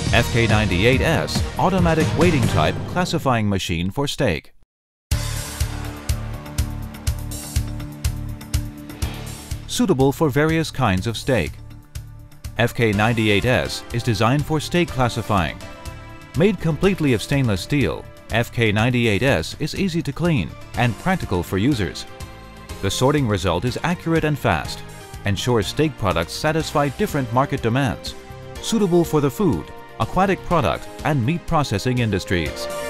FK-98-S automatic weighting type classifying machine for steak. Suitable for various kinds of steak. FK-98-S is designed for steak classifying. Made completely of stainless steel, FK-98-S is easy to clean and practical for users. The sorting result is accurate and fast, ensures steak products satisfy different market demands, suitable for the food, aquatic product, and meat processing industries.